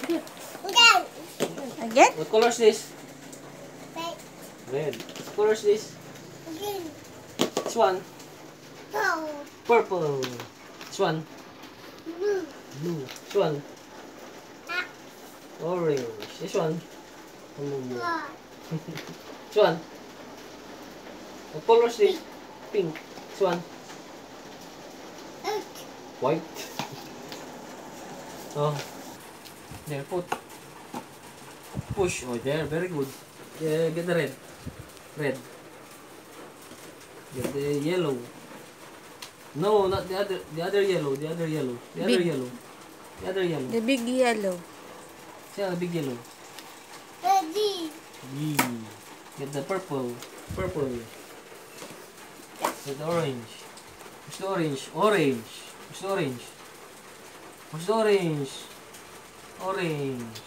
Again? What color is this? Red. Red. What color is this? Green. This one? Blue. Purple. This one? Blue. Blue. This one? Orange. This one? Black. This one? What color is this? Pink. This one? Red. White. Oh. There, put. Push. Oh, there. Very good. Yeah, get the red. Red. Get the yellow. No, not the other. The other yellow. The other yellow. The other Big. yellow. The other yellow. The big yellow. See the big yellow. Ready. Yee. Get the purple. Purple. Get the orange. Where's the orange? Orange. Where's the orange? Where's the orange? Orange.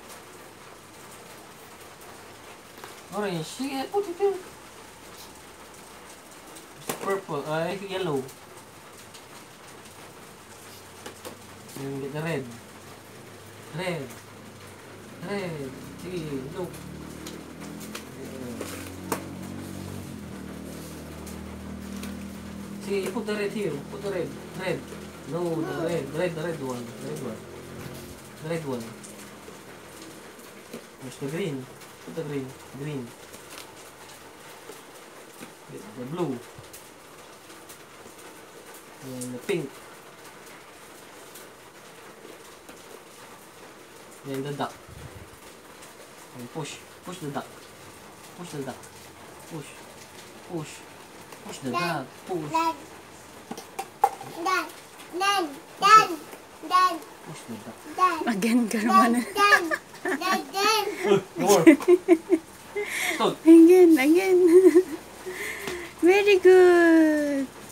Orange. Sige, put it here. Purple. Yellow. And get the red. Red. Red. Sige, look. Sige, put the red here. Put the red. Red. No, the red. The red one. The red one. The red one. Where's the green? Put the green. Green. The blue. And the pink. Then the duck. And push. Push the duck. Push the duck. Push. Push. Push the duck. Push. Done. Done. Done. Done. Done. Push the duck. Done. Again ka naman. Done. Done. Done. More. Stop. Again. Very good.